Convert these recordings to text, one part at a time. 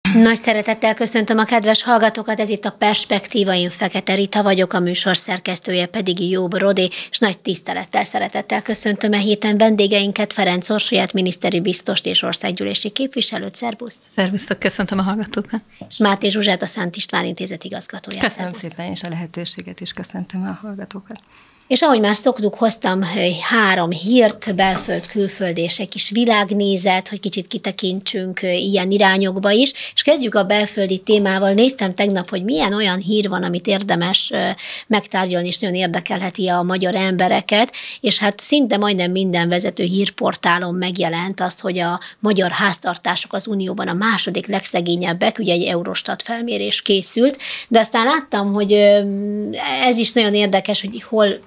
Nagy szeretettel köszöntöm a kedves hallgatókat, ez itt a Perspektíva, én Fekete Rita vagyok, a műsor szerkesztője pedig Jó Brodé, és nagy tisztelettel, szeretettel köszöntöm héten vendégeinket, Ferenc Orsolyát, miniszteri biztost és országgyűlési képviselőt. Szerbusz! Szervusztok, köszöntöm a hallgatókat! És Máté Zsuzsát, a Szent István Intézet igazgatóját. Köszönöm szépen, és a lehetőséget is köszöntöm a hallgatókat. És ahogy már szoktuk, hoztam 3 hírt, belföld, külföld és egy kis világnézet, hogy kicsit kitekintsünk ilyen irányokba is. És kezdjük a belföldi témával. Néztem tegnap, hogy milyen olyan hír van, amit érdemes megtárgyalni, és nagyon érdekelheti a magyar embereket. És hát szinte majdnem minden vezető hírportálon megjelent azt, hogy a magyar háztartások az Unióban a második legszegényebbek, ugye egy Eurostat felmérés készült, de aztán láttam, hogy ez is nagyon érdekes, hogy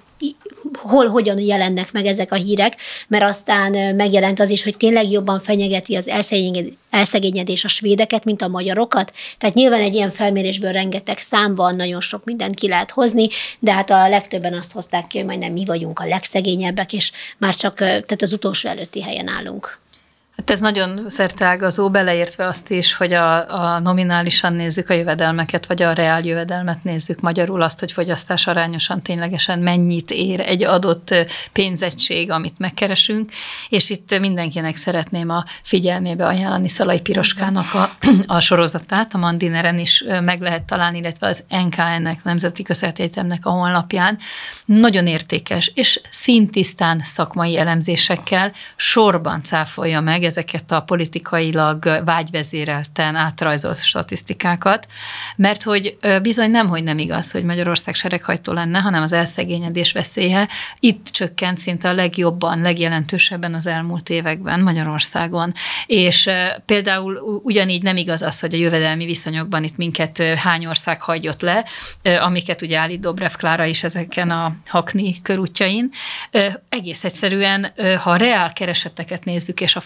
hogyan jelennek meg ezek a hírek, mert aztán megjelent az is, hogy tényleg jobban fenyegeti az elszegényedés a svédeket, mint a magyarokat. Tehát nyilván egy ilyen felmérésből rengeteg szám van, nagyon sok mindent ki lehet hozni, de hát a legtöbben azt hozták ki, hogy majdnem mi vagyunk a legszegényebbek, és már csak tehát az utolsó előtti helyen állunk. Hát ez nagyon szerteágazó, beleértve azt is, hogy a nominálisan nézzük a jövedelmeket, vagy a reál jövedelmet nézzük, magyarul azt, hogy fogyasztás arányosan ténylegesen mennyit ér egy adott pénzegység, amit megkeresünk, és itt mindenkinek szeretném a figyelmébe ajánlani Szalai Piroskának a sorozatát, a Mandineren is meg lehet találni, illetve az NKN-nek, Nemzeti Közegyetemnek a honlapján. Nagyon értékes, és színtisztán szakmai elemzésekkel sorban cáfolja meg ezeket a politikailag vágyvezérelten átrajzolt statisztikákat, mert hogy bizony nem igaz, hogy Magyarország sereghajtó lenne, hanem az elszegényedés veszélye itt csökkent szinte a legjobban, legjelentősebben az elmúlt években Magyarországon. És például ugyanígy nem igaz az, hogy a jövedelmi viszonyokban itt minket hány ország hagyott le, amiket ugye állít Dobrev Klára is ezeken a Hackney körútjain. Egész egyszerűen, ha a reál kereseteket nézzük, és a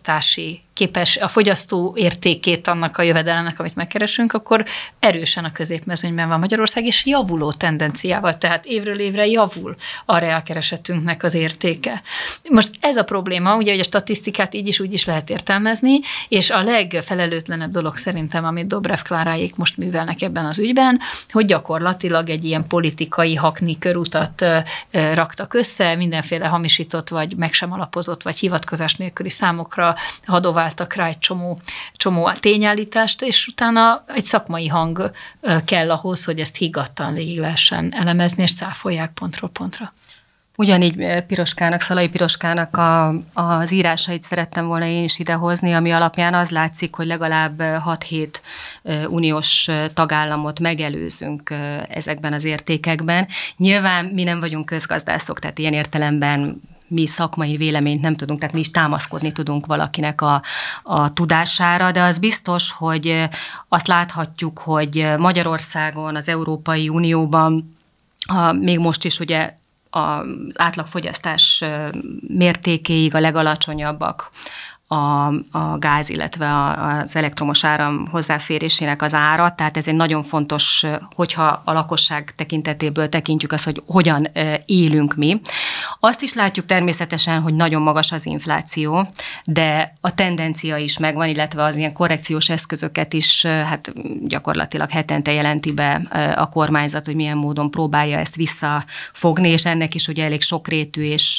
a fogyasztó értékét annak a jövedelemnek, amit megkeresünk, akkor erősen a középmezőnyben van Magyarország, és javuló tendenciával, tehát évről évre javul a reálkeresetünknek az értéke. Most ez a probléma, ugye, hogy a statisztikát így is úgy is lehet értelmezni, és a legfelelőtlenebb dolog szerintem, amit Dobrev Kláráék most művelnek ebben az ügyben, hogy gyakorlatilag egy ilyen politikai Hackney körutat raktak össze, mindenféle hamisított, vagy meg sem alapozott, vagy hivatkozás nélküli számokra hadováltak rá egy csomó tényállítást, és utána egy szakmai hang kell ahhoz, hogy ezt higgadtan végig lehessen elemezni, és cáfolják pontról pontra. Ugyanígy Szalai Piroskának az írásait szerettem volna én is idehozni, ami alapján az látszik, hogy legalább 6-7 uniós tagállamot megelőzünk ezekben az értékekben. Nyilván mi nem vagyunk közgazdászok, tehát ilyen értelemben mi szakmai véleményt nem tudunk, tehát mi is támaszkodni tudunk valakinek a tudására, de az biztos, hogy azt láthatjuk, hogy Magyarországon, az Európai Unióban, még most is ugye az átlagfogyasztás mértékéig a legalacsonyabbak a gáz, illetve az elektromos áram hozzáférésének az ára, tehát ez egy nagyon fontos, hogyha a lakosság tekintetéből tekintjük azt, hogy hogyan élünk mi. Azt is látjuk természetesen, hogy nagyon magas az infláció, de a tendencia is megvan, illetve az ilyen korrekciós eszközöket is hát gyakorlatilag hetente jelenti be a kormányzat, hogy milyen módon próbálja ezt visszafogni, és ennek is ugye elég sokrétű és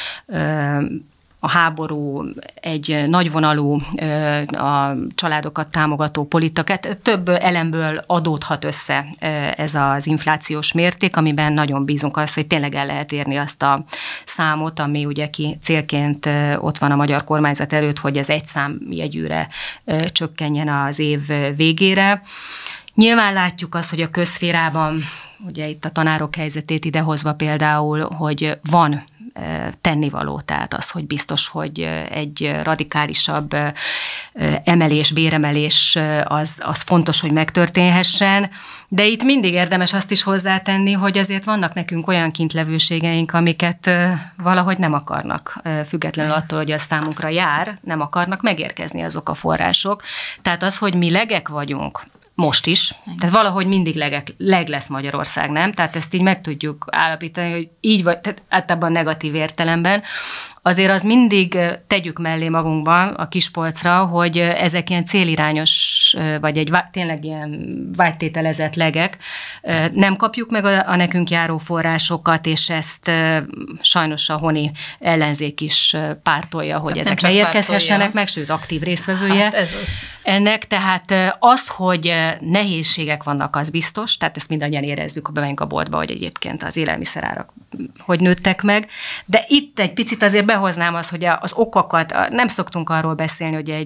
a háború, egy nagyvonalú a családokat támogató politika. Több elemből adódhat össze ez az inflációs mérték, amiben nagyon bízunk azt, hogy tényleg el lehet érni azt a számot, ami ugye célként ott van a magyar kormányzat előtt, hogy ez egy számjegyűre csökkenjen az év végére. Nyilván látjuk azt, hogy a közszférában, ugye itt a tanárok helyzetét idehozva például, hogy van tennivaló, tehát az, hogy biztos, hogy egy radikálisabb béremelés az fontos, hogy megtörténhessen, de itt mindig érdemes azt is hozzátenni, hogy azért vannak nekünk olyan kintlevőségeink, amiket valahogy nem akarnak, függetlenül attól, hogy az számunkra jár, nem akarnak megérkezni azok a források. Tehát az, hogy mi legek vagyunk, most is. Tehát valahogy mindig leg lesz Magyarország, nem? Tehát ezt így meg tudjuk állapítani, hogy így vagy, tehát általában negatív értelemben. Azért az mindig tegyük mellé magunkban a kispolcra, hogy ezek ilyen célirányos vagy egy tényleg ilyen vágytételezett legek, nem kapjuk meg a nekünk járó forrásokat, és ezt sajnos a honi ellenzék is pártolja, hogy ezek ne érkezhessenek meg, sőt, aktív résztvevője hát ez az. ennek. Tehát az, hogy nehézségek vannak, az biztos, tehát ezt mindannyian érezzük, ha bemegyünk a boltba, hogy egyébként az élelmiszerárak hogy nőttek meg, de itt egy picit azért behoznám azt, hogy az okokat, nem szoktunk arról beszélni, hogy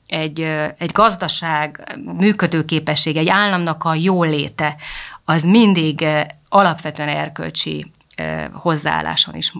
egy gazdaság működőképesség, egy államnak a jóléte, az mindig alapvetően erkölcsi hozzáálláson is,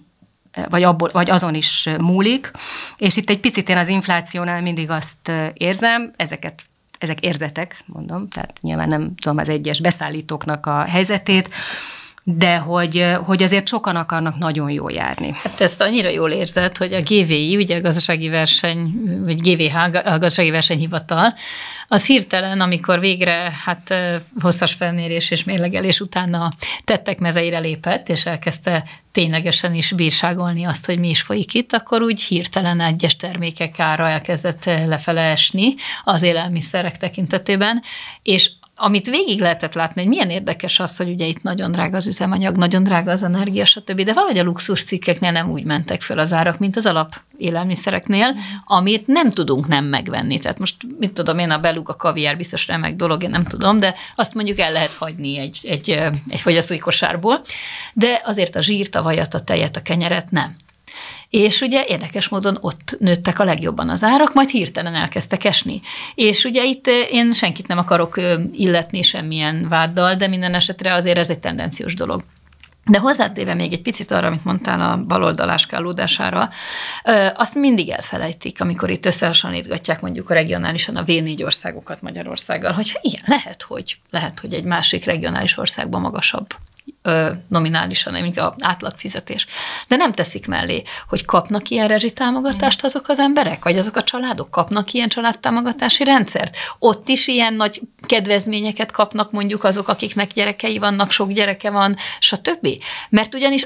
vagy azon is múlik, és itt egy picit én az inflációnál mindig azt érzem, ezek érzetek, mondom, tehát nyilván nem tudom az egyes beszállítóknak a helyzetét, de hogy azért sokan akarnak nagyon jól járni. Hát ezt annyira jól érzed, hogy a GVI, ugye a gazdasági verseny, vagy GVH, a gazdasági versenyhivatal, az hirtelen, amikor végre hosszas felmérés és mérlegelés utána tettek mezeire lépett, és elkezdte ténylegesen is bírságolni azt, hogy mi is folyik itt, akkor úgy hirtelen egyes termékek ára elkezdett lefele esni az élelmiszerek tekintetében, és amit végig lehetett látni, hogy milyen érdekes az, hogy ugye itt nagyon drága az üzemanyag, nagyon drága az energia, stb., de valahogy a luxuscikkeknél nem úgy mentek föl az árak, mint az alap élelmiszereknél, amit nem tudunk nem megvenni. Tehát most, mit tudom én, a beluga kaviár biztos remek dolog, én nem tudom, de azt mondjuk el lehet hagyni egy fogyasztói kosárból, de azért a zsírt, a vajat, a tejet, a kenyeret nem. És ugye érdekes módon ott nőttek a legjobban az árak, majd hirtelen elkezdtek esni. És ugye itt én senkit nem akarok illetni semmilyen váddal, de minden esetre azért ez egy tendenciós dolog. De hozzátéve még egy picit arra, amit mondtál a baloldaláskállódására, azt mindig elfelejtik, amikor itt összehasonlítgatják mondjuk a regionálisan a V4 országokat Magyarországgal, hogy igen, lehet, hogy egy másik regionális országban magasabb nominálisan, mint az átlagfizetés. De nem teszik mellé, hogy kapnak ilyen rezsitámogatást azok az emberek, vagy azok a családok kapnak ilyen családtámogatási rendszert. Ott is ilyen nagy kedvezményeket kapnak mondjuk azok, akiknek gyerekei vannak, sok gyereke van, stb. Mert ugyanis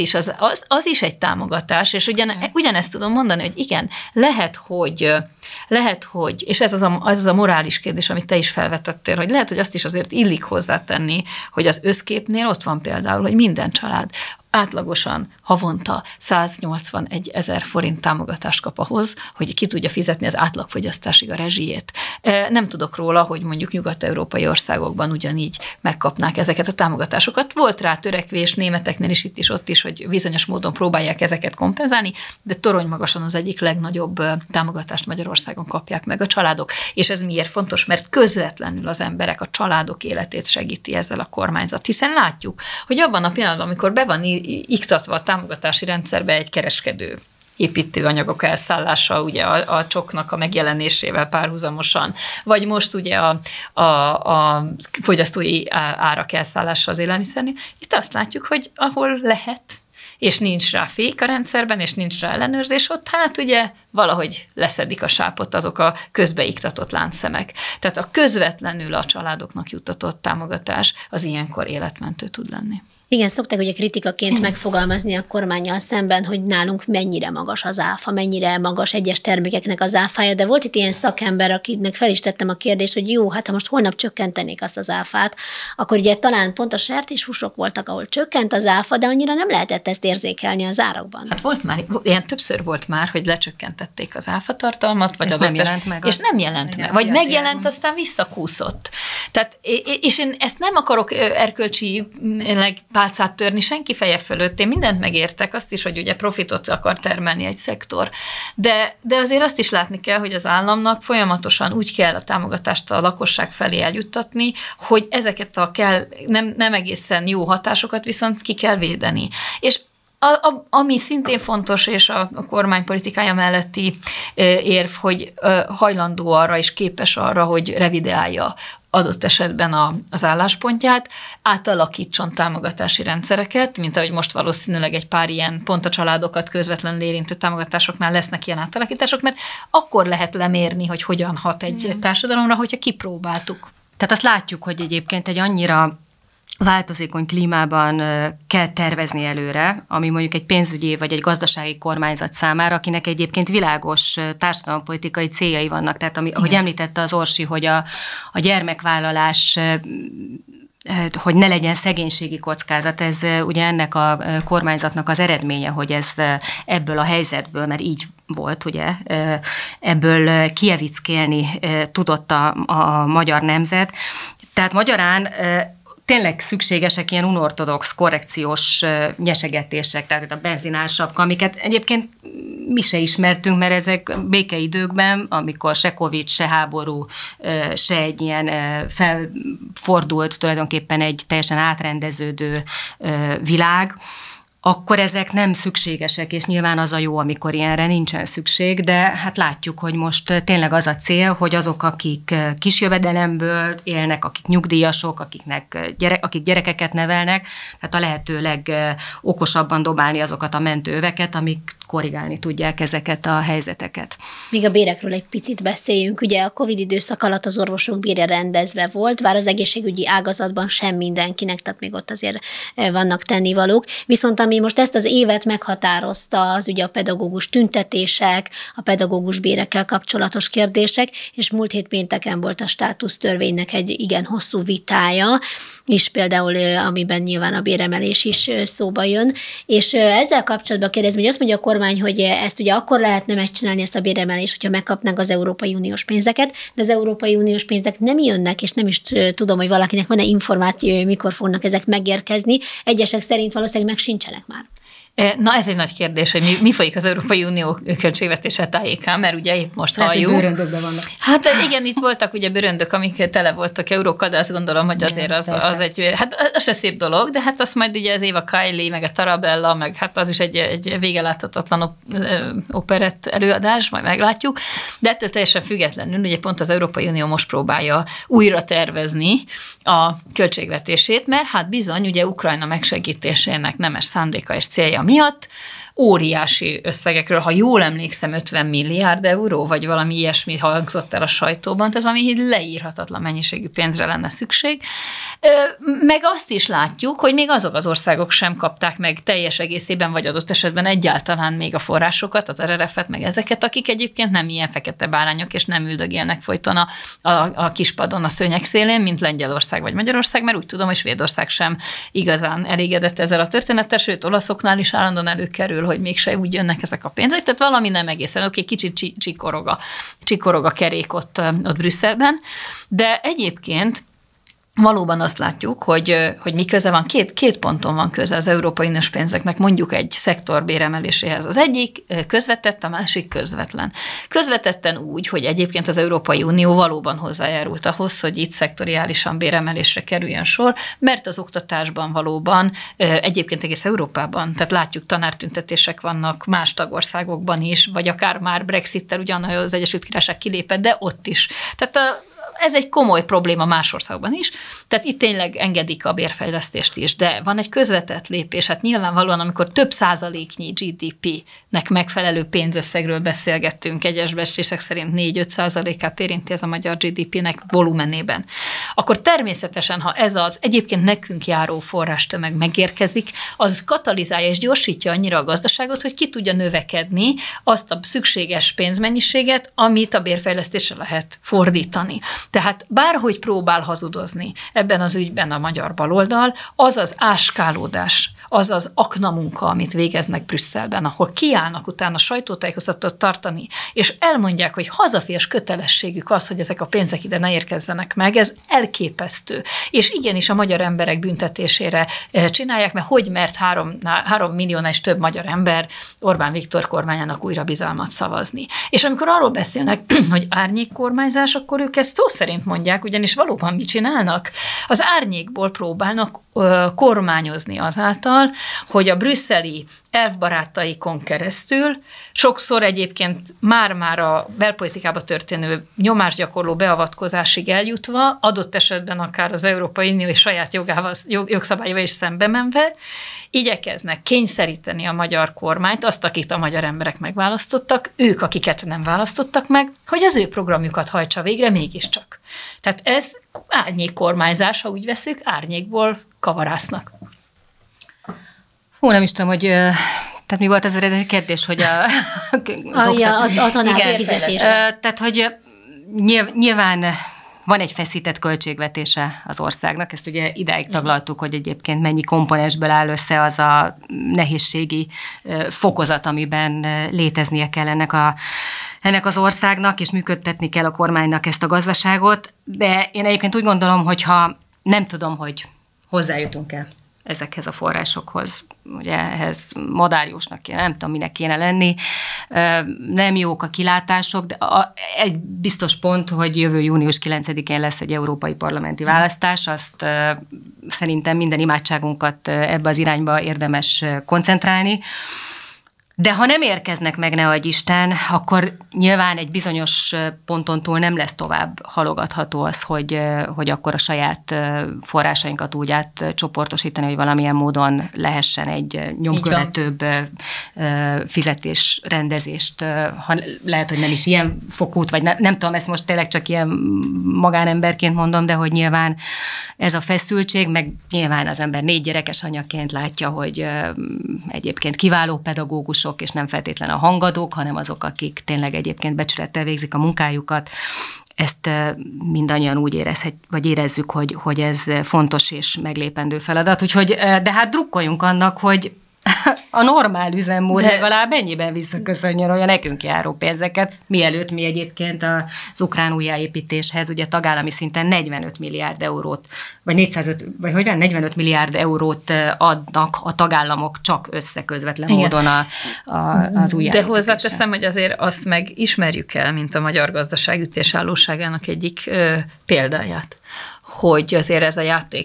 az is egy támogatás, és ugyanezt tudom mondani, hogy igen, lehet, hogy és ez az a morális kérdés, amit te is felvetettél, hogy lehet, hogy azt is azért illik hozzátenni, hogy az összképnél ott van például, hogy minden család átlagosan havonta 181 000 forint támogatást kap ahhoz, hogy ki tudja fizetni az átlagfogyasztásig a rezsijét. Nem tudok róla, hogy mondjuk nyugat-európai országokban ugyanígy megkapnák ezeket a támogatásokat. Volt rá törekvés németeknél is, itt is, ott is, hogy bizonyos módon próbálják ezeket kompenzálni, de toronymagasan az egyik legnagyobb támogatást Magyarországon kapják meg a családok. És ez miért fontos? Mert közvetlenül az emberek, a családok életét segíti ezzel a kormányzat. Hiszen látjuk, hogy abban a pillanatban, amikor be van iktatva a támogatási rendszerbe egy kereskedő építőanyagok elszállása, ugye a csoknak a megjelenésével párhuzamosan, vagy most ugye a fogyasztói árak elszállása az élelmiszernél, itt azt látjuk, hogy ahol lehet, és nincs rá fék a rendszerben, és nincs rá ellenőrzés, ott ugye valahogy leszedik a sápot azok a közbeiktatott láncszemek. Tehát a közvetlenül a családoknak juttatott támogatás az ilyenkor életmentő tud lenni. Igen, szokták ugye kritikaként megfogalmazni a kormánnyal szemben, hogy nálunk mennyire magas az áfa, mennyire magas egyes termékeknek az áfája, de volt itt ilyen szakember, akinek fel is tettem a kérdést, hogy jó, hát ha most holnap csökkentenék azt az áfát, akkor ugye talán pont a sertéshúsok voltak, ahol csökkent az áfa, de annyira nem lehetett ezt érzékelni az árakban. Hát volt már, ilyen többször volt már, hogy lecsökkentették az áfatartalmat, vagy és nem jelent meg. És nem jelent meg. Vagy megjelent, aztán visszakúszott. Tehát, és én ezt nem akarok erkölcsileg pálcát törni senki feje fölött. Én mindent megértek, azt is, hogy ugye profitot akar termelni egy szektor. De azért azt is látni kell, hogy az államnak folyamatosan úgy kell a támogatást a lakosság felé eljuttatni, hogy ezeket a nem egészen jó hatásokat viszont ki kell védeni. És ami szintén fontos, és a kormány politikája melletti érv, hogy hajlandó arra és képes arra, hogy revideálja adott esetben az álláspontját, átalakítson támogatási rendszereket, mint ahogy most valószínűleg egy pár ilyen pont a családokat közvetlenül érintő támogatásoknál lesznek ilyen átalakítások, mert akkor lehet lemérni, hogy hogyan hat egy társadalomra, hogyha kipróbáltuk. Tehát azt látjuk, hogy egyébként egy annyira változékony klímában kell tervezni előre, ami mondjuk egy pénzügyi vagy egy gazdasági kormányzat számára, akinek egyébként világos társadalompolitikai céljai vannak. Tehát ahogy említette az Orsi, hogy a gyermekvállalás, hogy ne legyen szegénységi kockázat, ez ugye ennek a kormányzatnak az eredménye, hogy ez ebből a helyzetből, mert így volt, ugye, ebből kievickélni tudott a magyar nemzet. Tehát magyarán tényleg szükségesek ilyen unortodox korrekciós nyesegetések, tehát a benzinársapka, amiket egyébként mi se ismertünk, mert ezek békeidőkben, amikor se Covid, se háború, se egy ilyen felfordult, tulajdonképpen egy teljesen átrendeződő világ, akkor ezek nem szükségesek, és nyilván az a jó, amikor ilyenre nincsen szükség, de hát látjuk, hogy most tényleg az a cél, hogy azok, akik kis jövedelemből élnek, akik nyugdíjasok, akik gyerekeket nevelnek, tehát a lehető legokosabban dobálni azokat a mentőöveket, amik korrigálni tudják ezeket a helyzeteket. Még a bérekről egy picit beszéljünk. Ugye a Covid időszak alatt az orvosok bére rendezve volt, bár az egészségügyi ágazatban sem mindenkinek, tehát még ott azért vannak tennivalók. Viszont ami most ezt az évet meghatározta, az ugye a pedagógus tüntetések, a pedagógus bérekkel kapcsolatos kérdések, és múlt hét pénteken volt a státusztörvénynek egy igen hosszú vitája, és például amiben nyilván a béremelés is szóba jön. És ezzel kapcsolatban kérdezem, hogy azt mondja a kormány, hogy ezt ugye akkor lehetne megcsinálni, ezt a béremelést, hogyha megkapnánk az Európai Uniós pénzeket, de az Európai Uniós pénzek nem jönnek, és nem is tudom, hogy valakinek van-e információ, hogy mikor fognak ezek megérkezni. Egyesek szerint valószínűleg meg sincsenek már. Na ez egy nagy kérdés, hogy mi folyik az Európai Unió költségvetése tájékán, mert ugye most halljuk. Bőröndökben vannak. Hát igen, itt voltak ugye bőröndök, amik tele voltak eurókkal, de azt gondolom, hogy azért az egy, hát az se szép dolog, de hát azt majd ugye az Eva Kaili, meg a Tarabella, meg hát az is egy végeláthatatlan operett előadás, majd meglátjuk, de ettől teljesen függetlenül, ugye pont az Európai Unió most próbálja újra tervezni a költségvetését, mert hát bizony ugye Ukrajna megsegítésének nemes szándéka és célja miatt óriási összegekről, ha jól emlékszem, 50 milliárd euró, vagy valami ilyesmi hangzott el a sajtóban, tehát valami leírhatatlan mennyiségű pénzre lenne szükség. Meg azt is látjuk, hogy még azok az országok sem kapták meg teljes egészében, vagy adott esetben egyáltalán még a forrásokat, az RRF-et, meg ezeket, akik egyébként nem ilyen fekete bárányok, és nem üldögélnek folyton a kispadon, a szőnyeg szélén, mint Lengyelország vagy Magyarország, mert úgy tudom, hogy Svédország sem igazán elégedett ezzel a történettel, sőt, olaszoknál is állandóan előkerül, hogy mégse úgy jönnek ezek a pénzek, tehát valami nem egészen, oké, kicsit csikorog a kerék ott Brüsszelben, de egyébként valóban azt látjuk, hogy mi köze van, két ponton van köze az Európai Uniós pénzeknek, mondjuk egy szektor béremeléséhez. Az egyik közvetett, a másik közvetlen. Közvetetten úgy, hogy egyébként az Európai Unió valóban hozzájárult ahhoz, hogy itt szektoriálisan béremelésre kerüljön sor, mert az oktatásban valóban, egyébként egész Európában, tehát látjuk, tanártüntetések vannak más tagországokban is, vagy akár már Brexittel ugyan az Egyesült Királyság kilépett, de ott is. Tehát ez egy komoly probléma más országban is, tehát itt tényleg engedik a bérfejlesztést is, de van egy közvetett lépés, hát nyilvánvalóan, amikor több százaléknyi GDP-nek megfelelő pénzösszegről beszélgettünk, egyes becslések szerint 4-5%-át érinti ez a magyar GDP-nek volumenében, akkor természetesen, ha ez az egyébként nekünk járó forrástömeg megérkezik, az katalizálja és gyorsítja annyira a gazdaságot, hogy ki tudja növekedni azt a szükséges pénzmennyiséget, amit a bérfejlesztésre lehet fordítani. Tehát bárhogy próbál hazudozni ebben az ügyben a magyar baloldal, az az áskálódás, az az aknamunka, amit végeznek Brüsszelben, ahol kiállnak utána sajtótájékoztatót tartani, és elmondják, hogy hazafias kötelességük az, hogy ezek a pénzek ide ne érkezzenek meg, ez elképesztő. És igenis a magyar emberek büntetésére csinálják, mert hogy mert 3 milliónál és több magyar ember Orbán Viktor kormányának újra bizalmat szavazni. És amikor arról beszélnek, hogy árnyékkormányzás, akkor ők ezt szó szerint mondják, ugyanis valóban mit csinálnak? Az árnyékból próbálnak kormányozni azáltal, hogy a brüsszeli elfbarátaikon keresztül, sokszor egyébként már a belpolitikába történő nyomásgyakorló beavatkozásig eljutva, adott esetben akár az Európai Unió és saját jogszabályával is szembe menve, igyekeznek kényszeríteni a magyar kormányt, azt, akit a magyar emberek megválasztottak, ők, akiket nem választottak meg, hogy az ő programjukat hajtsa végre mégiscsak. Tehát ez árnyékkormányzás, ha úgy veszük, árnyékból kavarásznak. Nem is tudom, hogy... Tehát mi volt az eredeti kérdés, hogy a tanárfizetés. Tehát, hogy nyilván van egy feszített költségvetése az országnak, ezt ugye idáig taglaltuk, hogy egyébként mennyi komponensből áll össze az a nehézségi fokozat, amiben léteznie kell ennek az országnak, és működtetni kell a kormánynak ezt a gazdaságot, de én egyébként úgy gondolom, hogyha nem tudom, hogy hozzájutunk-e ezekhez a forrásokhoz, ugye ehhez madárjósnak kéne, nem tudom, minek kéne lenni, nem jók a kilátások, de egy biztos pont, hogy jövő június 9-én lesz egy európai parlamenti választás, azt szerintem minden imádságunkat ebbe az irányba érdemes koncentrálni. De ha nem érkeznek meg, ne adj Isten, akkor nyilván egy bizonyos ponton túl nem lesz tovább halogatható az, hogy akkor a saját forrásainkat úgy átcsoportosítani, hogy valamilyen módon lehessen egy nyomkövetőbb fizetésrendezést, ha lehet, hogy nem is ilyen fokút, vagy nem tudom, ezt most tényleg csak ilyen magánemberként mondom, de hogy nyilván ez a feszültség, meg nyilván az ember 4 gyerekes anyaként látja, hogy egyébként kiváló pedagógusok, és nem feltétlen a hangadók, hanem azok, akik tényleg egyébként becsülettel végzik a munkájukat. Ezt mindannyian úgy érezzük, hogy ez fontos és meglépendő feladat. Úgyhogy, de hát drukkoljunk annak, hogy a normál üzemmód legalább ennyiben visszaköszönjön olyan nekünk járó pénzeket, mielőtt mi egyébként az ukrán újjáépítéshez ugye tagállami szinten 45 milliárd eurót, vagy 45 milliárd eurót adnak a tagállamok csak összeközvetlen módon az újjáépítésre. De hozzáteszem, hogy azért azt meg ismerjük el, mint a magyar gazdaság ütésállóságának egyik példáját, hogy azért ez a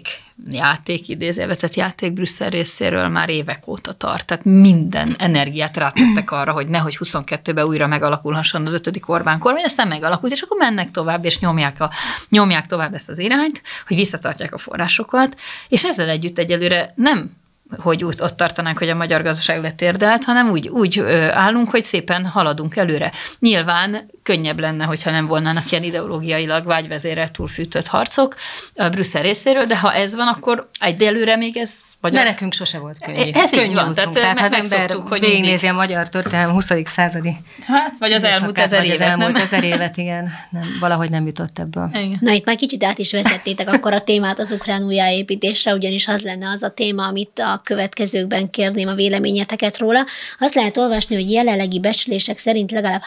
játék idézőjelvetett játék Brüsszel részéről már évek óta tart. Tehát minden energiát rátettek arra, hogy nehogy 22-ben újra megalakulhasson az 5. Orbán kormány, aztán megalakult, és akkor mennek tovább, és nyomják tovább ezt az irányt, hogy visszatartják a forrásokat, és ezzel együtt egyelőre nem hogy ott tartanánk, hogy a magyar gazdaság letérdelt, hanem úgy állunk, hogy szépen haladunk előre. Nyilván könnyebb lenne, hogyha nem volnának ilyen ideológiailag vágyvezérrel túlfűtött harcok a Brüsszel részéről, de ha ez van, akkor egyelőre még ez... De nekünk sose volt könnyű. Ez így van. Tehát ha az ember végignézi a magyar történelem 20. századi. Hát, vagy az elmúlt 1000 évet. Az elmúlt 1000 évet, igen. Valahogy nem jutott ebből. Igen. Na, itt már kicsit át is vezettétek akkor a témát az ukrán újjáépítésre, ugyanis az lenne az a téma, amit a következőkben kérném a véleményeteket róla. Azt lehet olvasni, hogy jelenlegi becslések szerint legalább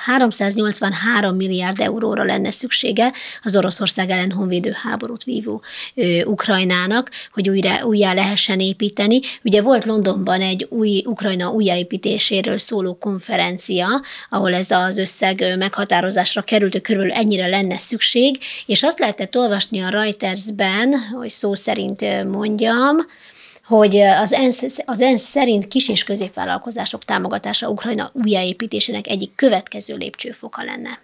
383 milliárd euróra lenne szüksége az Oroszország ellen honvédő háborút vívó Ukrajnának, hogy újjá lehessen építeni. Ugye volt Londonban egy Ukrajna újjáépítéséről szóló konferencia, ahol ez az összeg meghatározásra került, hogy körülbelül ennyire lenne szükség, és azt lehetett olvasni a Reutersben, hogy szó szerint mondjam, hogy az ENSZ szerint kis- és középvállalkozások támogatása Ukrajna újjáépítésének egyik következő lépcsőfoka lenne.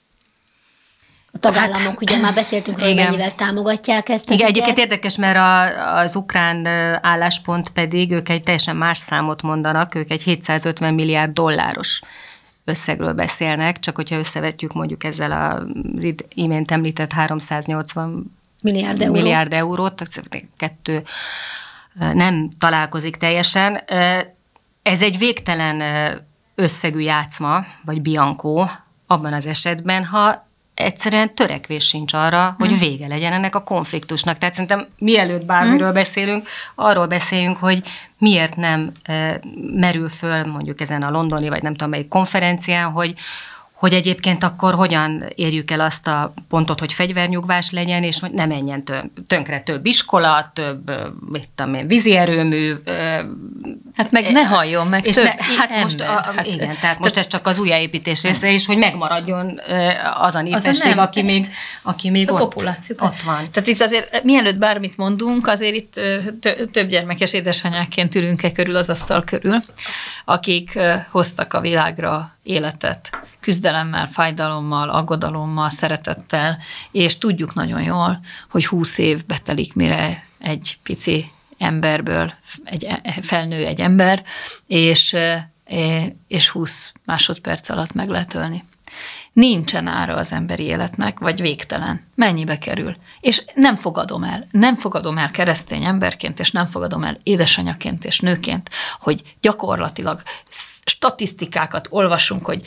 A tagállamok, ugye már beszéltünk, hogy mennyivel támogatják ezt. Igen, egyébként érdekes, mert az ukrán álláspont pedig, ők egy teljesen más számot mondanak, ők egy 750 milliárd dolláros összegről beszélnek, csak hogyha összevetjük mondjuk ezzel az imént említett 380 milliárd eurót, kettő nem találkozik teljesen. Ez egy végtelen összegű játszma, vagy biankó abban az esetben, ha egyszerűen törekvés sincs arra, hogy vége legyen ennek a konfliktusnak. Tehát szerintem mielőtt bármiről beszélünk, arról beszéljünk, hogy miért nem merül föl mondjuk ezen a londoni, vagy nem tudom melyik konferencián, hogy egyébként akkor hogyan érjük el azt a pontot, hogy fegyvernyugvás legyen, és hogy ne menjen tönkre több iskola, több vízi erőmű. Hát meg ne halljon meg több ember. Igen, tehát most ez csak az újjáépítés része, és hogy megmaradjon az a népesség, aki még ott van. Tehát itt azért, mielőtt bármit mondunk, azért itt több gyermekes édesanyákként ülünk körül az asztal körül, akik hoztak a világra életet, küzdelemmel, fájdalommal, aggodalommal, szeretettel, és tudjuk nagyon jól, hogy 20 év betelik, mire egy pici emberből felnő egy ember, és 20 másodperc alatt meg lehet ölni. Nincsen ára az emberi életnek, vagy végtelen. Mennyibe kerül? És nem fogadom el keresztény emberként, és nem fogadom el édesanyaként és nőként, hogy gyakorlatilag statisztikákat olvasunk, hogy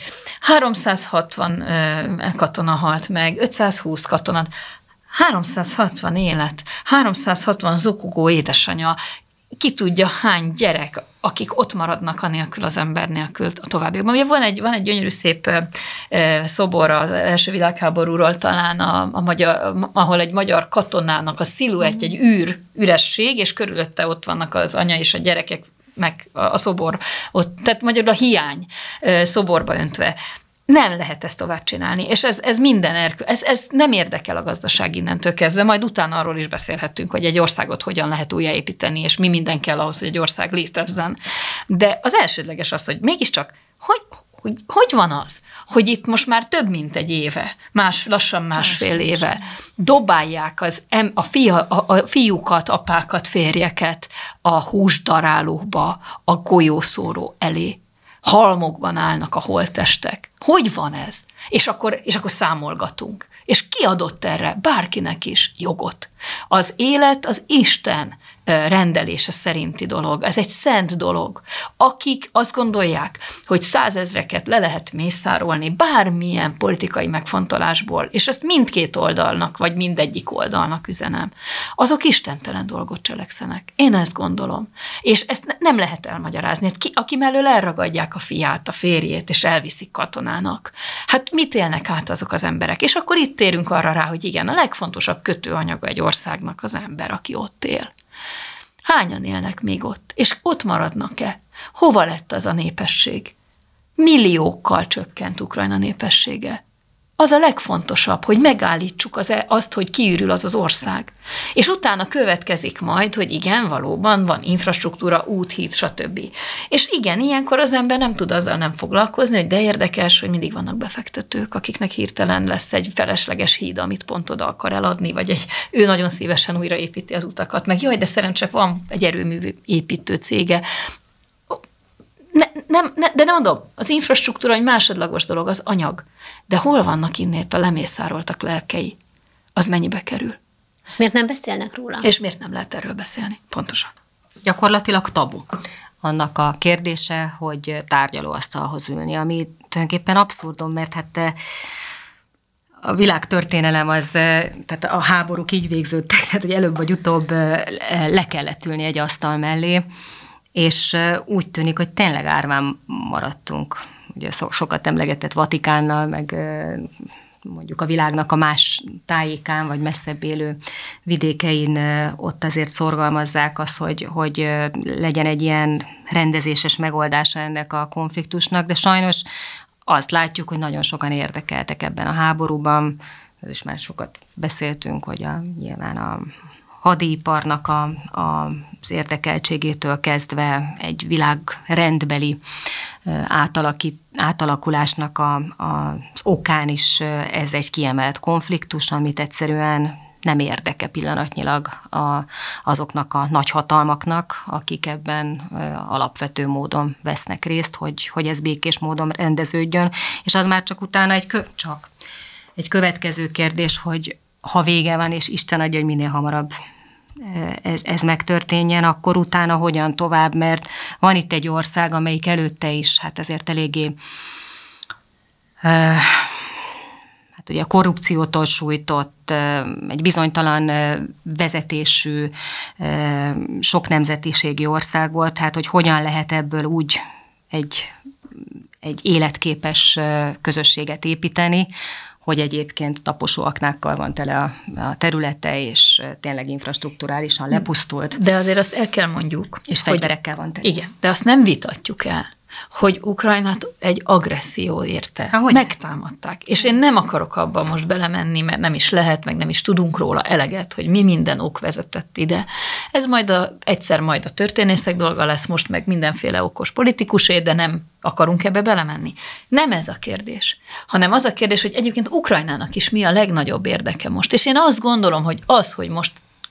360 katona halt meg, 520 katonat, 360 élet, 360 zokogó édesanya, ki tudja hány gyerek, akik ott maradnak anélkül az ember nélkül a továbbiakban. Ugye van egy gyönyörű szép szobor az első világháborúról talán, ahol egy magyar katonának a sziluettje, egy üresség, és körülötte ott vannak az anya és a gyerekek, meg a szobor ott, tehát magyarul a hiány szoborba öntve. Nem lehet ezt tovább csinálni, és ez minden ez nem érdekel a gazdaság innentől kezdve, majd utána arról is beszélhettünk, hogy egy országot hogyan lehet újjáépíteni, és mi minden kell ahhoz, hogy egy ország létezzen. De az elsődleges az, hogy mégiscsak, hogy van az, hogy itt most már több mint egy éve, lassan másfél éve dobálják a fiúkat, apákat, férjeket a húsdarálókba, a golyószóró elé. Halmokban állnak a holttestek. Hogy van ez? És akkor számolgatunk. És ki adott erre bárkinek is jogot? Az élet az Isten rendelése szerinti dolog. Ez egy szent dolog. Akik azt gondolják, hogy 100 000-eket le lehet mészárolni bármilyen politikai megfontolásból, és ezt mindkét oldalnak, vagy mindegyik oldalnak üzenem, azok istentelen dolgot cselekszenek. Én ezt gondolom. És ezt nem lehet elmagyarázni. Aki mellől elragadják a fiát, a férjét, és elviszik katonának. Hát mit élnek át azok az emberek? És akkor itt térünk arra rá, hogy igen, a legfontosabb kötőanyaga egy országnak az ember, aki ott él. Hányan élnek még ott? És ott maradnak-e? Hova lett az a népesség? Milliókkal csökkent Ukrajna népessége. Az a legfontosabb, hogy megállítsuk azt, hogy kiürül az ország. És utána következik majd, hogy igen, valóban van infrastruktúra, út, híd, stb. És igen, ilyenkor az ember nem tud azzal nem foglalkozni, hogy de érdekes, hogy mindig vannak befektetők, akiknek hirtelen lesz egy felesleges híd, amit pont oda akar eladni, vagy ő nagyon szívesen újraépíti az utakat, meg jaj, de szerencsére van egy erőművű építő cége. De nem mondom, az infrastruktúra egy másodlagos dolog, az anyag. De hol vannak innét a lemészároltak lelkei? Az mennyibe kerül? Miért nem beszélnek róla? És miért nem lehet erről beszélni? Pontosan. Gyakorlatilag tabu annak a kérdése, hogy tárgyalóasztalhoz ülni, ami tulajdonképpen abszurdum, mert hát a világtörténelem az, tehát a háborúk így végződtek, tehát hogy előbb vagy utóbb le kellett ülni egy asztal mellé, és úgy tűnik, hogy tényleg árván maradtunk. Ugye sokat emlegetett Vatikánnal, meg mondjuk a világnak a más tájékán, vagy messzebb élő vidékein ott azért szorgalmazzák azt, hogy legyen egy ilyen rendezéses megoldása ennek a konfliktusnak, de sajnos azt látjuk, hogy nagyon sokan érdekeltek ebben a háborúban, és már sokat beszéltünk, hogy nyilván a hadiiparnak az érdekeltségétől kezdve egy világrendbeli átalakulásnak az okán is ez egy kiemelt konfliktus, amit egyszerűen nem érdeke pillanatnyilag azoknak a nagyhatalmaknak, akik ebben alapvető módon vesznek részt, hogy ez békés módon rendeződjön, és az már csak utána egy következő kérdés, hogy ha vége van, és Isten adja, hogy minél hamarabb ez megtörténjen, akkor utána hogyan tovább, mert van itt egy ország, amelyik előtte is, hát azért eléggé hát ugye a korrupciótól sújtott, egy bizonytalan vezetésű, sok nemzetiségi ország volt, tehát hogy hogyan lehet ebből úgy egy életképes közösséget építeni, hogy egyébként taposóaknákkal van tele a területe, és tényleg infrastrukturálisan lepusztult. De azért azt el kell mondjuk. És fegyverekkel van tele. Igen, de azt nem vitatjuk el, hogy Ukrajnát egy agresszió érte. Megtámadták. És én nem akarok abba most belemenni, mert nem is lehet, meg nem is tudunk róla eleget, hogy mi minden ok vezetett ide. Ez egyszer majd a történészek dolga lesz, most meg mindenféle okos politikusé, de nem akarunk ebbe belemenni. Nem ez a kérdés, hanem az a kérdés, hogy egyébként Ukrajnának is mi a legnagyobb érdeke most. És én azt gondolom, hogy hogy most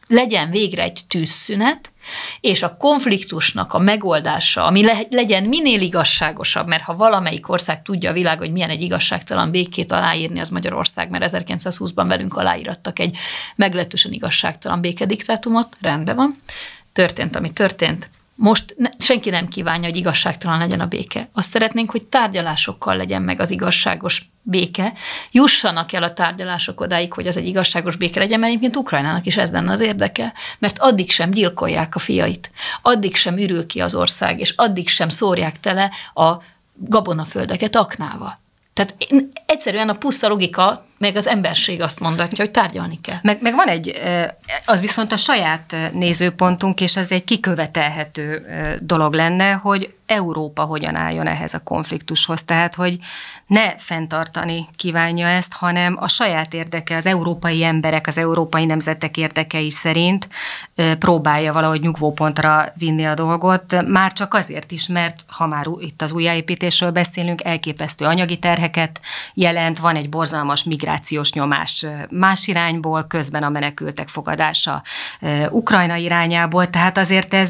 legyen végre egy tűzszünet, és a konfliktusnak a megoldása, ami legyen minél igazságosabb, mert ha valamelyik ország tudja a világ, hogy milyen egy igazságtalan békét aláírni, az Magyarország, mert 1920-ban velünk aláírattak egy meglehetősen igazságtalan békediktátumot, rendben van, történt, ami történt. Most senki nem kívánja, hogy igazságtalan legyen a béke. Azt szeretnénk, hogy tárgyalásokkal legyen meg az igazságos béke. Jussanak el a tárgyalások odáig, hogy az egy igazságos béke legyen, mert egyébként Ukrajnának is ez lenne az érdeke, mert addig sem gyilkolják a fiait, addig sem ürül ki az ország, és addig sem szórják tele a gabonaföldeket aknával. Tehát egyszerűen a puszta logika, meg az emberség azt mondatja, hogy tárgyalni kell. Meg van az viszont a saját nézőpontunk, és ez egy kikövetelhető dolog lenne, hogy Európa hogyan álljon ehhez a konfliktushoz. Tehát, hogy ne fenntartani kívánja ezt, hanem a saját érdeke, az európai emberek, az európai nemzetek érdekei szerint próbálja valahogy nyugvópontra vinni a dolgot. Már csak azért is, mert ha már itt az újjáépítésről beszélünk, elképesztő anyagi terheket jelent, van egy borzalmas migrációs nyomás más irányból, közben a menekültek fogadása Ukrajna irányából, tehát azért ez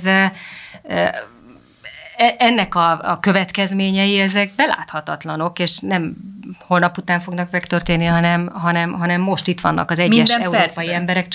ennek a következményei, ezek beláthatatlanok, és nem holnap után fognak megtörténni, hanem most itt vannak az egyes minden európai percben. Emberek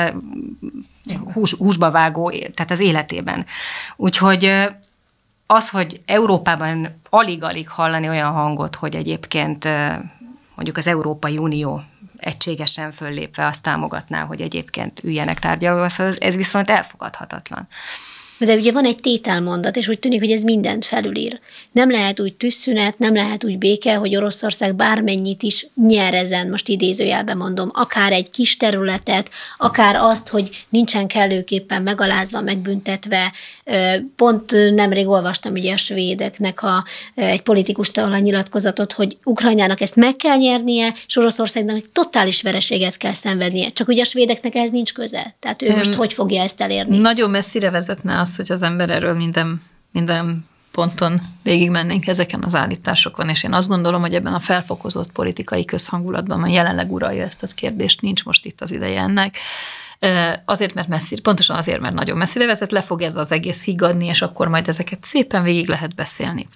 húsba vágó, tehát az életében. Úgyhogy az, hogy Európában alig-alig hallani olyan hangot, hogy egyébként mondjuk az Európai Unió egységesen föllépve azt támogatná, hogy egyébként üljenek tárgyalóasztalhoz, ez viszont elfogadhatatlan. De ugye van egy tételmondat, és úgy tűnik, hogy ez mindent felülír. Nem lehet úgy tűzszünet, nem lehet úgy béke, hogy Oroszország bármennyit is nyer ezen, most idézőjelben mondom, akár egy kis területet, akár azt, hogy nincsen kellőképpen megalázva, megbüntetve. Pont nemrég olvastam ugye a svédeknek egy politikustól a nyilatkozatot, hogy Ukrajnának ezt meg kell nyernie, és Oroszországnak egy totális vereséget kell szenvednie. Csak ugye a svédeknek ez nincs köze. Tehát ő most hogy fogja ezt elérni? Nagyon messzire vezetne az, hogy az ember erről minden ponton végigmennénk ezeken az állításokon, és én azt gondolom, hogy ebben a felfokozott politikai közhangulatban, amely jelenleg uralja ezt a kérdést, nincs most itt az ideje ennek. Azért, mert pontosan azért, mert nagyon messzire vezet, le fog ez az egész higgadni, és akkor majd ezeket szépen végig lehet beszélni.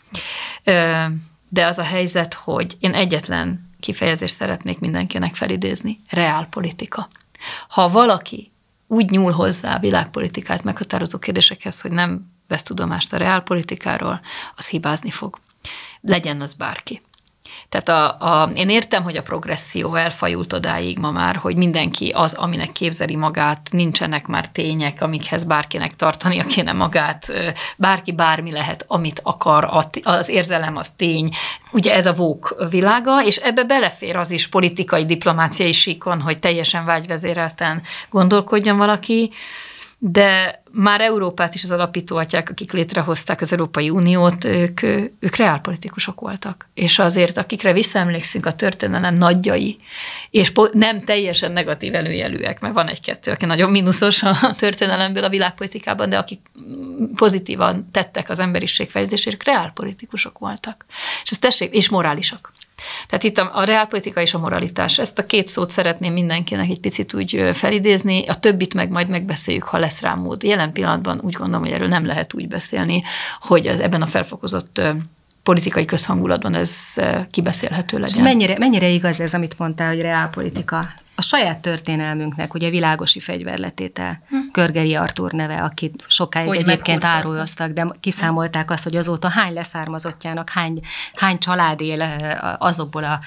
De az a helyzet, hogy én egyetlen kifejezést szeretnék mindenkinek felidézni, reálpolitika. Ha valaki úgy nyúl hozzá a világpolitikát meghatározó kérdésekhez, hogy nem vesz tudomást a reálpolitikáról, az hibázni fog. Legyen az bárki. Tehát én értem, hogy a progresszió elfajult odáig ma már, hogy mindenki az, aminek képzeli magát, nincsenek már tények, amikhez bárkinek tartania kéne magát, bárki bármi lehet, amit akar, az érzelem az tény. Ugye ez a woke világa, és ebbe belefér az is politikai, diplomáciai síkon, hogy teljesen vágyvezérelten gondolkodjon valaki, de már Európát is az alapítóatyák, akik létrehozták az Európai Uniót, ők reálpolitikusok voltak. És azért, akikre visszaemlékszünk, a történelem nagyjai, és nem teljesen negatív előjelűek, mert van egy-kettő, aki nagyon mínuszos a történelemből a világpolitikában, de akik pozitívan tettek az emberiség fejlődésére, reálpolitikusok voltak. És ezt tessék, és morálisak. Tehát itt a reálpolitika és a moralitás. Ezt a két szót szeretném mindenkinek egy picit úgy felidézni, a többit meg majd megbeszéljük, ha lesz rá mód. Jelen pillanatban úgy gondolom, hogy erről nem lehet úgy beszélni, hogy ebben a felfokozott politikai közhangulatban ez kibeszélhető legyen. Mennyire igaz ez, amit mondtál, hogy reálpolitika? A saját történelmünknek, ugye Világosi fegyverletétel, Körgeri Artúr neve, akit sokáig hogy egyébként áruloztak, de kiszámolták azt, hogy azóta hány leszármazottjának, hány család él azokból a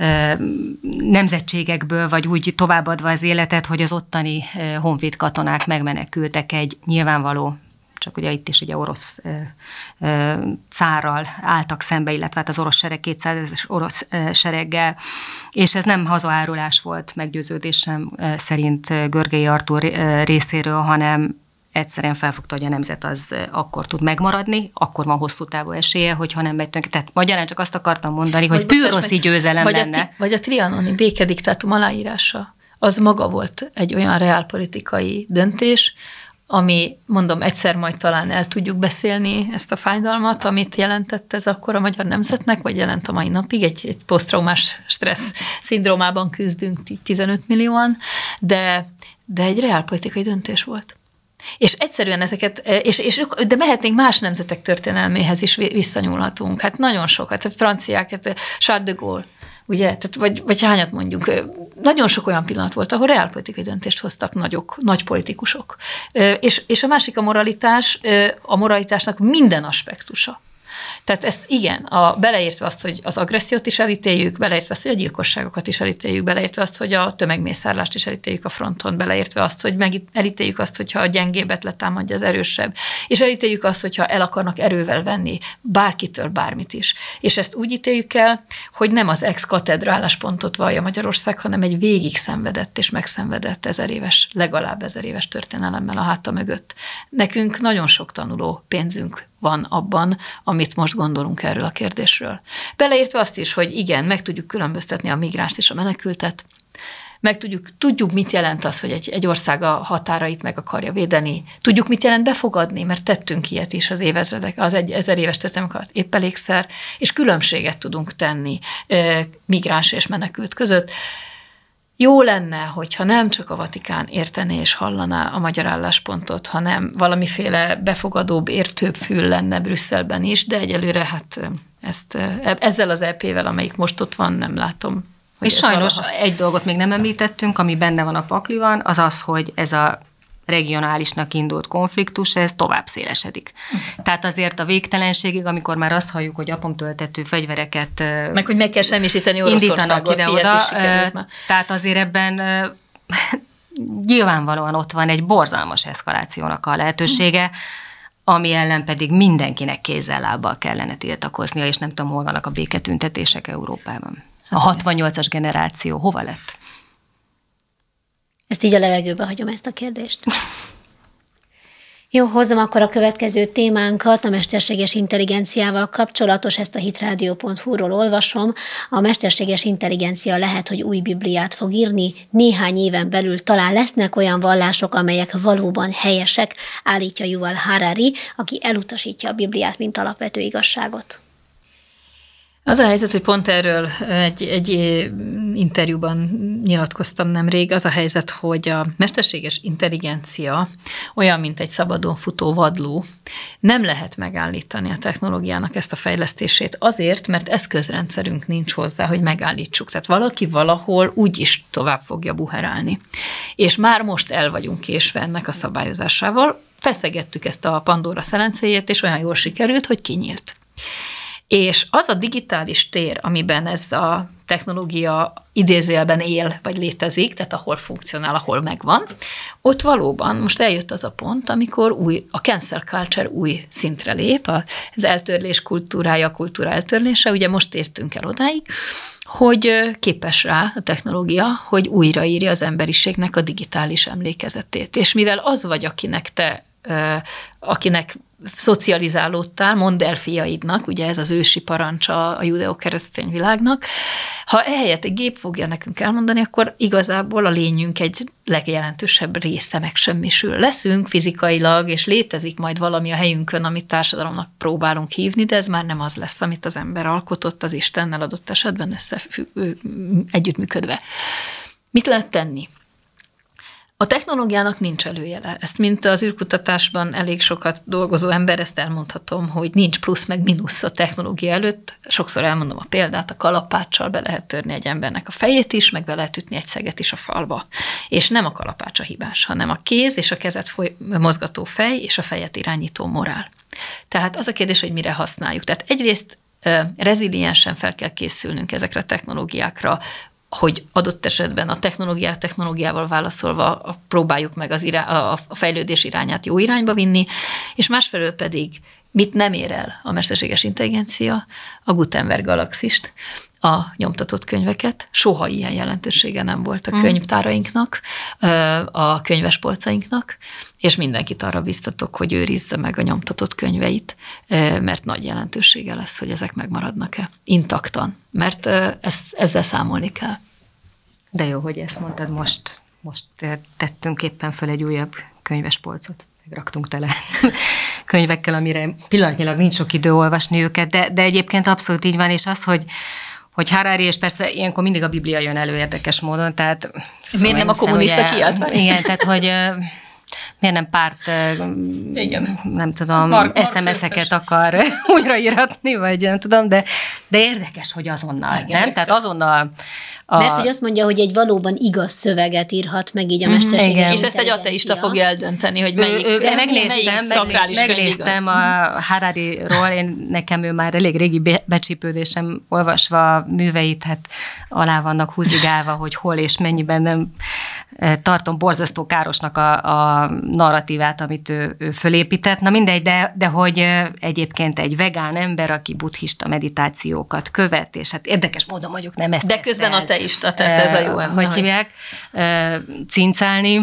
nemzetségekből, vagy úgy továbbadva az életet, hogy az ottani honvéd katonák megmenekültek egy nyilvánvaló, csak ugye itt is ugye orosz cárral álltak szembe, illetve hát az orosz sereg 200 orosz sereggel, és ez nem hazaárulás volt meggyőződésem szerint Görgei Artúr részéről, hanem egyszerűen felfogta, hogy a nemzet az akkor tud megmaradni, akkor van hosszú távú esélye, hogyha nem megy tönkre. Tehát magyarán csak azt akartam mondani, hogy pürroszi győzelem lenne. Vagy a trianoni békediktátum aláírása, az maga volt egy olyan reálpolitikai döntés, ami, mondom, egyszer majd talán el tudjuk beszélni ezt a fájdalmat, amit jelentett ez akkor a magyar nemzetnek, vagy jelent a mai napig, egy posztraumás stressz szindrómában küzdünk 15 millióan, de de egy reálpolitikai döntés volt. És egyszerűen ezeket, de mehetnénk más nemzetek történelméhez is visszanyúlhatunk. Hát nagyon sokat, hát franciák, hát Charles de Gaulle, ugye, tehát vagy hányat mondjuk. Nagyon sok olyan pillanat volt, ahol reálpolitikai döntést hoztak nagy politikusok. És a másik a moralitás, a moralitásnak minden aspektusa. Tehát ezt igen, beleértve azt, hogy az agressziót is elítéljük, beleértve azt, hogy a gyilkosságokat is elítéljük, beleértve azt, hogy a tömegmészárlást is elítéljük a fronton, beleértve azt, hogy elítéljük azt, hogyha a gyengébbet letámadja az erősebb, és elítéljük azt, hogyha el akarnak erővel venni bárkitől bármit is. És ezt úgy ítéljük el, hogy nem az ex-katedra álláspontot vallja Magyarország, hanem egy végig szenvedett és megszenvedett legalább 1000 éves történelemmel a háta mögött. Nekünk nagyon sok tanuló pénzünk van abban, amit most gondolunk erről a kérdésről. Beleértve azt is, hogy igen, meg tudjuk különböztetni a migránst és a menekültet, tudjuk, mit jelent az, hogy egy ország a határait meg akarja védeni, tudjuk, mit jelent befogadni, mert tettünk ilyet is az 1000 éves történelem alatt épp elégszer, és különbséget tudunk tenni migráns és menekült között. Jó lenne, hogyha nem csak a Vatikán értené és hallaná a magyar álláspontot, hanem valamiféle befogadóbb, értőbb fül lenne Brüsszelben is, de egyelőre hát ezzel az EP-vel, amelyik most ott van, nem látom. És sajnos egy dolgot még nem említettünk, ami benne van a pakliban, az az, hogy ez a regionálisnak indult konfliktus, ez tovább szélesedik. Tehát azért a végtelenségig, amikor már azt halljuk, hogy atomtöltető fegyvereket meg hogy meg kell semmisíteni Oroszországot, ide-oda, tehát azért ebben nyilvánvalóan ott van egy borzalmas eszkalációnak a lehetősége, ami ellen pedig mindenkinek kézzel-lábbal kellene tiltakoznia, és nem tudom, hol vannak a béketüntetések Európában. A 68-as generáció hova lett? Ezt így a levegőbe hagyom, ezt a kérdést. Jó, hozzam akkor a következő témánkat, a mesterséges intelligenciával kapcsolatos, ezt a hitradio.hu-ról olvasom. A mesterséges intelligencia lehet, hogy új Bibliát fog írni, néhány éven belül talán lesznek olyan vallások, amelyek valóban helyesek, állítja Yuval Harari, aki elutasítja a Bibliát, mint alapvető igazságot. Az a helyzet, hogy pont erről egy interjúban nyilatkoztam nemrég, az a helyzet, hogy a mesterséges intelligencia olyan, mint egy szabadon futó vadló. Nem lehet megállítani a technológiának ezt a fejlesztését azért, mert eszközrendszerünk nincs hozzá, hogy megállítsuk. Tehát valaki valahol úgyis tovább fogja buherálni. És már most el vagyunk késve ennek a szabályozásával. Feszegettük ezt a Pandora szelencéjét, és olyan jól sikerült, hogy kinyílt. És az a digitális tér, amiben ez a technológia idézőjelben él, vagy létezik, tehát ahol funkcionál, ahol megvan, ott valóban most eljött az a pont, amikor a cancel culture új szintre lép, az eltörlés kultúrája, a kultúra eltörlése, ugye most értünk el odáig, hogy képes rá a technológia, hogy újraírja az emberiségnek a digitális emlékezetét. És mivel az vagy, akinek szocializálódtál, mondd el fiaidnak, ugye ez az ősi parancsa a judeo-keresztény világnak, ha ehelyett egy gép fogja nekünk elmondani, akkor igazából a lényünk egy legjelentősebb része megsemmisül. Leszünk fizikailag, és létezik majd valami a helyünkön, amit társadalomnak próbálunk hívni, de ez már nem az lesz, amit az ember alkotott az Istennel adott esetben együttműködve. Mit lehet tenni? A technológiának nincs előjele. Ezt mint az űrkutatásban elég sokat dolgozó ember, ezt elmondhatom, hogy nincs plusz meg mínusz a technológia előtt. Sokszor elmondom a példát, a kalapáccsal be lehet törni egy embernek a fejét is, meg be lehet ütni egy szeget is a falba. És nem a kalapács a hibás, hanem a kéz és a kezet mozgató fej és a fejet irányító morál. Tehát az a kérdés, hogy mire használjuk. Tehát egyrészt reziliensen fel kell készülnünk ezekre a technológiákra, hogy adott esetben a technológiával válaszolva próbáljuk meg a fejlődés irányát jó irányba vinni, és másfelől pedig mit nem ér el a mesterséges intelligencia, a Gutenberg galaxist, a nyomtatott könyveket. Soha ilyen jelentősége nem volt a könyvtárainknak, a könyvespolcainknak, és mindenkit arra biztatok, hogy őrizze meg a nyomtatott könyveit, mert nagy jelentősége lesz, hogy ezek megmaradnak-e intaktan, mert ezzel számolni kell. De jó, hogy ezt mondtad, most tettünk éppen föl egy újabb könyvespolcot. Raktunk tele könyvekkel, amire pillanatnyilag nincs sok idő olvasni őket, de egyébként abszolút így van, és az, hogy Harari, és persze ilyenkor mindig a Biblia jön elő érdekes módon, tehát... Miért nem a kommunista kiadvány? Igen, tehát hogy miért nem párt, igen, nem tudom, SMS-eket akar újraíratni, vagy nem tudom, de érdekes, hogy azonnal, igen, nem? Tehát azonnal... Mert hogy azt mondja, hogy egy valóban igaz szöveget írhat meg így a mesterséges. És ezt egy ateista fogja eldönteni, hogy melyik megnéztem a Harariról, nekem ő már elég régi becsípődésem, olvasva a műveit, hát alá vannak húzigálva, hogy hol és mennyiben nem tartom borzasztó károsnak a narratívát, amit ő fölépített. Na mindegy, de hogy egyébként egy vegán ember, aki buddhista meditációkat követ, és hát érdekes módon mondjuk nem ezt. De közben ateista, tehát ez a jó ember. Hogy hívják? Cincálni.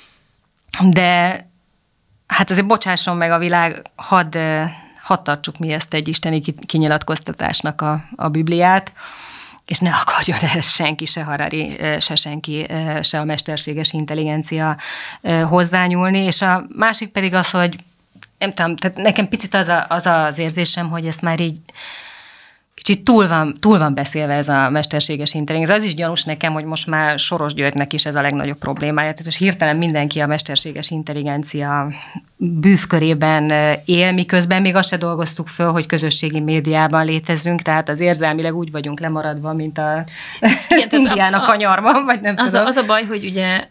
De hát azért bocsásson meg a világ, hadd tartsuk mi ezt egy isteni kinyilatkoztatásnak a Bibliát, és ne akarjon ehhez senki, se Harari, se senki, se a mesterséges intelligencia hozzányúlni, és a másik pedig az, hogy nem tudom, tehát nekem picit az az érzésem, hogy ezt már így kicsit túl van beszélve ez a mesterséges intelligencia. Az is gyanús nekem, hogy most már Soros Györgynek is ez a legnagyobb problémája. Tehát hirtelen mindenki a mesterséges intelligencia bűvkörében él, miközben még azt se dolgoztuk föl, hogy közösségi médiában létezünk, tehát az érzelmileg úgy vagyunk lemaradva, mint Indián a kanyarban, vagy nem tudom. Az a baj, hogy ugye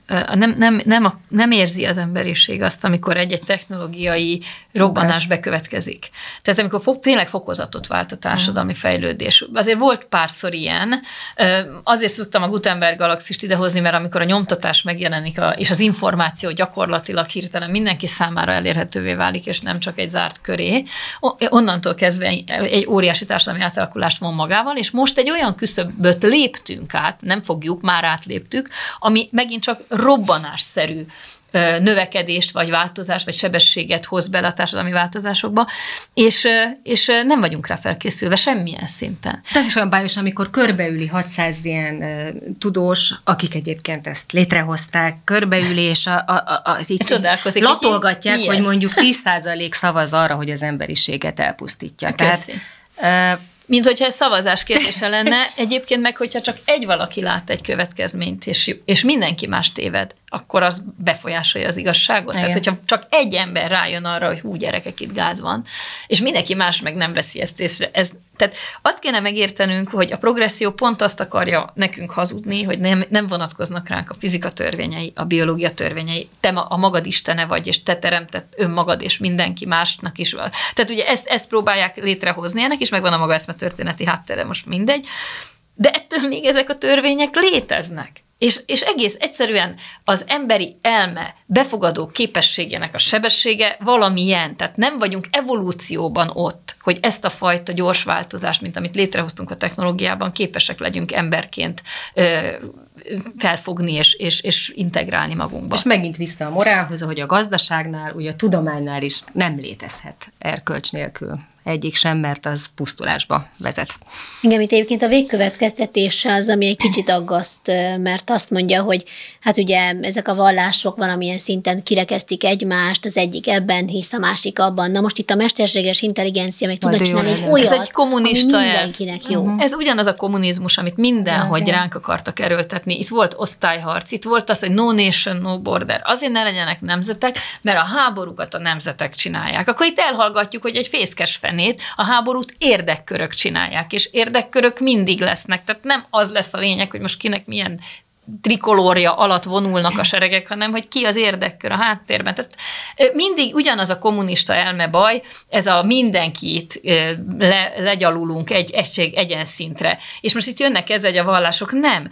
nem érzi az emberiség azt, amikor egy technológiai robbanás bekövetkezik. Tehát amikor tényleg fokozatot vált a társadalmi fejlődés. Azért volt párszor ilyen, azért tudtam a Gutenberg galaxist idehozni, mert amikor a nyomtatás megjelenik, és az információ gyakorlatilag hirtelen mindenki számára elérhetővé válik, és nem csak egy zárt köré, onnantól kezdve egy óriási társadalmi átalakulást von magával, és most egy olyan küszöböt léptünk át, nem fogjuk, már átléptük, ami megint csak robbanásszerű növekedést, vagy változást, vagy sebességet hoz bele a társadalmi változásokba, és nem vagyunk rá felkészülve semmilyen szinten. Ez is olyan bájos, amikor körbeüli 600 ilyen tudós, akik egyébként ezt létrehozták, körbeüli, és csodálkozik, latolgatják, hogy mondjuk 10% szavaz arra, hogy az emberiséget elpusztítja. Tehát, mint hogyha ez szavazás kérdése lenne, egyébként meg, hogyha csak egy valaki lát egy következményt, és mindenki más téved, akkor az befolyásolja az igazságot. Igen. Tehát, hogyha csak egy ember rájön arra, hogy hú, gyerekek, itt gáz van, és mindenki más meg nem veszi ezt észre. Tehát azt kéne megértenünk, hogy a progresszió pont azt akarja nekünk hazudni, hogy nem vonatkoznak ránk a fizika törvényei, a biológia törvényei. Te a magad istene vagy, és te teremtett önmagad, és mindenki másnak is. Tehát ugye ezt próbálják létrehozni, ennek is megvan a maga eszmetörténeti háttere, most mindegy. De ettől még ezek a törvények léteznek. És egész egyszerűen az emberi elme befogadó képességének a sebessége valamilyen, tehát nem vagyunk evolúcióban ott, hogy ezt a fajta gyors változást, mint amit létrehoztunk a technológiában, képesek legyünk emberként felfogni és integrálni magunkba. És megint vissza a morálhoz, hogy a gazdaságnál, ugye a tudománynál is nem létezhet erkölcs nélkül egyik sem, mert az pusztulásba vezet. Igen, itt egyébként a végkövetkeztetése az, ami egy kicsit aggaszt, mert azt mondja, hogy hát ugye ezek a vallások valamilyen szinten kirekesztik egymást, az egyik ebben hisz, a másik abban. Na most itt a mesterséges intelligencia még tudna csinálni egy olyat, ez egy kommunista ami mindenkinek jó. Ez ugyanaz a kommunizmus, amit mindenhogy ránk akartak erőltetni. Itt volt osztályharc, itt volt az, hogy no nation, no border. Azért ne legyenek nemzetek, mert a háborúkat a nemzetek csinálják. Akkor itt elhallgatjuk, hogy egy fészkes fenét, a háborút érdekkörök csinálják, és érdekkörök mindig lesznek. Tehát nem az lesz a lényeg, hogy most kinek milyen trikolória alatt vonulnak a seregek, hanem hogy ki az érdekkör a háttérben. Tehát mindig ugyanaz a kommunista elmebaj, ez a mindenkit legyalulunk egy egység egyenszíntre. És most itt jönnek ezzel a vallások. Nem.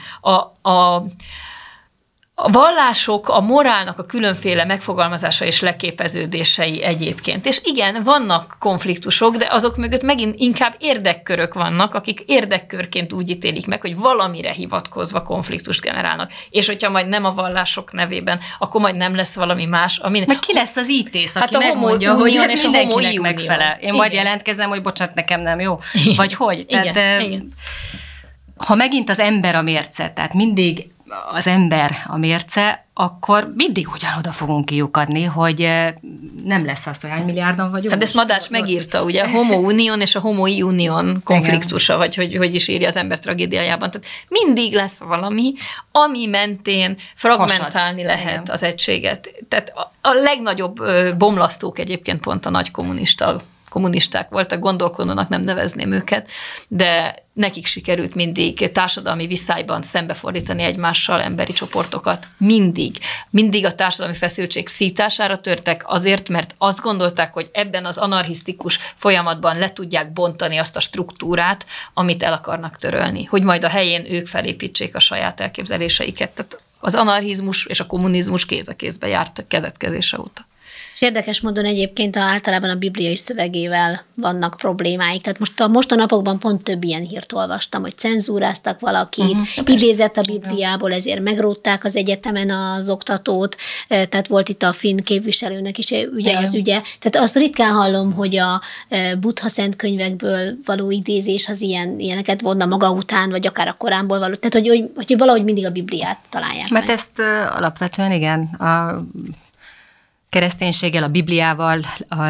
A vallások, a morálnak a különféle megfogalmazása és leképeződései egyébként. És igen, vannak konfliktusok, de azok mögött megint inkább érdekkörök vannak, akik érdekkörként úgy ítélik meg, hogy valamire hivatkozva konfliktust generálnak. És hogyha majd nem a vallások nevében, akkor majd nem lesz valami más. Ami... Meg ki lesz az ítész, aki megmondja, hogy ez mindenkinek megfelel. Én majd jelentkezem, hogy bocsánat, nekem nem jó. Igen. Vagy hogy? Igen. Tehát, igen. Ha megint az ember a mérce, tehát mindig az ember a mérce, akkor mindig ugyanoda fogunk kiukadni, hogy nem lesz az, hogy hány milliárdan vagyunk. Hát ezt Madács megírta, ugye, a homo union és a homo union konfliktusa, vagy hogy is írja az ember tragédiájában. Tehát mindig lesz valami, ami mentén fragmentálni lehet az egységet. Tehát a legnagyobb bomlasztók egyébként pont a nagy kommunisták voltak, gondolkodónak nem nevezném őket, de nekik sikerült mindig társadalmi viszályban szembefordítani egymással emberi csoportokat. Mindig a társadalmi feszültség szítására törtek azért, mert azt gondolták, hogy ebben az anarchisztikus folyamatban le tudják bontani azt a struktúrát, amit el akarnak törölni, hogy majd a helyén ők felépítsék a saját elképzeléseiket. Tehát az anarchizmus és a kommunizmus kéz a kézbe járt kezetkezése óta. És érdekes módon egyébként általában a bibliai szövegével vannak problémáik. Tehát most a napokban pont több ilyen hírt olvastam, hogy cenzúráztak valakit, idézett a Bibliából, ezért megrótták az egyetemen az oktatót, tehát volt itt a finn képviselőnek is ugye az ügye. Tehát azt ritkán hallom, hogy a Buddha szent könyvekből való idézés az ilyeneket vonna maga után, vagy akár a Koránból való. Tehát, hogy valahogy mindig a Bibliát találják Mert meg. ezt alapvetően igen, a kereszténységgel, a Bibliával,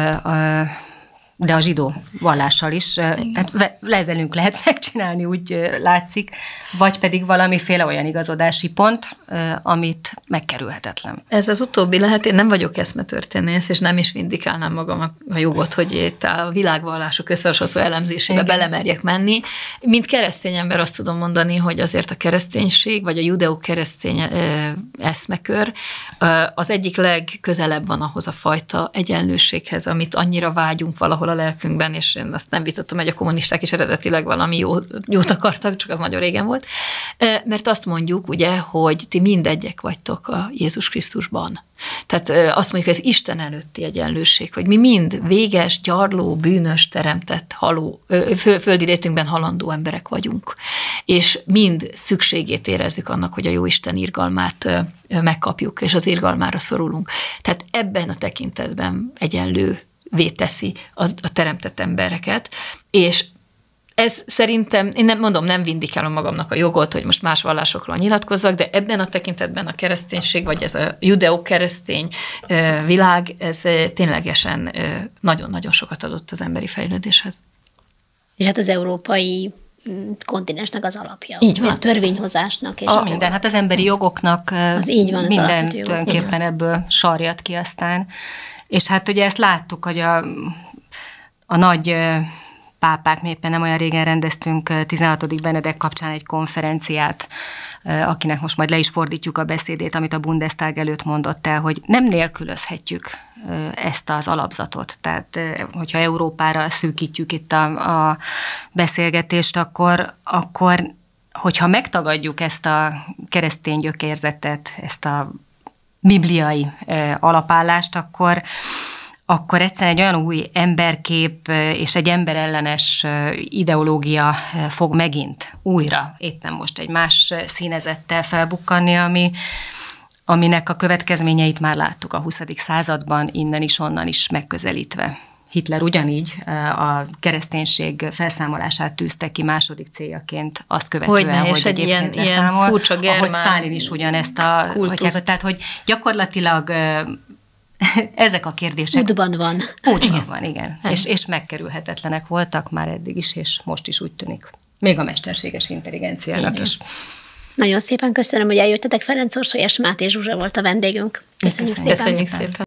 de a zsidó vallással is. Tehát velünk lehet megcsinálni, úgy látszik, vagy pedig valamiféle olyan igazodási pont, amit megkerülhetetlen. Ez az utóbbi lehet, én nem vagyok eszmetörténész, és nem is vindikálnám magam a jogot, hogy itt a világvallások összehasonlító elemzésébe belemerjek menni. Mint keresztény ember azt tudom mondani, hogy azért a kereszténység, vagy a judeó-keresztény eszmekör az egyik legközelebb van ahhoz a fajta egyenlőséghez, amit annyira vágyunk valahol a lelkünkben, és én azt nem vitottam, hogy a kommunisták is eredetileg valami jót akartak, csak az nagyon régen volt. Mert azt mondjuk, ugye, hogy ti mindegyek vagytok a Jézus Krisztusban. Tehát azt mondjuk, hogy ez Isten előtti egyenlőség, hogy mi mind véges, gyarló, bűnös, teremtett, földi létünkben halandó emberek vagyunk. És mind szükségét érezzük annak, hogy a Jóisten irgalmát megkapjuk, és az irgalmára szorulunk. Tehát ebben a tekintetben egyenlővé teszi a teremtett embereket, és ez szerintem, én nem vindikálom magamnak a jogot, hogy most más vallásokról nyilatkozzak, de ebben a tekintetben a kereszténység, vagy ez a judeó-keresztény világ, ez ténylegesen nagyon-nagyon sokat adott az emberi fejlődéshez. És hát az európai kontinensnek az alapja. Így van. A törvényhozásnak. És minden, hát az emberi jogoknak az így van, minden tulajdonképpen ebből sarjad ki aztán. És hát ugye ezt láttuk, hogy a nagy pápák, mi éppen nem olyan régen rendeztünk 16. Benedek kapcsán egy konferenciát, akinek most majd le is fordítjuk a beszédét, amit a Bundestag előtt mondott el, hogy nem nélkülözhetjük ezt az alapzatot. Tehát, hogyha Európára szűkítjük itt a beszélgetést, akkor hogyha megtagadjuk ezt a keresztény gyökérzetet, ezt a bibliai alapállást, akkor egyszerűen egy olyan új emberkép és egy emberellenes ideológia fog megint újra, éppen most egy más színezettel felbukkanni, aminek a következményeit már láttuk a 20. században, innen is, onnan is megközelítve. Hitler ugyanígy a kereszténység felszámolását tűzte ki második céljaként, azt követően, hogy egyébként leszámol, furcsa germán ahogy Sztálin is ugyanezt tehát, hogy gyakorlatilag ezek a kérdések... Útban van. Útban van, igen. És megkerülhetetlenek voltak már eddig is, és most is úgy tűnik. Még a mesterséges intelligenciának is. Nagyon szépen köszönöm, hogy eljöttetek. Ferenc Orsoly és Máté Zsuzsa volt a vendégünk. Köszönjük szépen. Köszönjük szépen.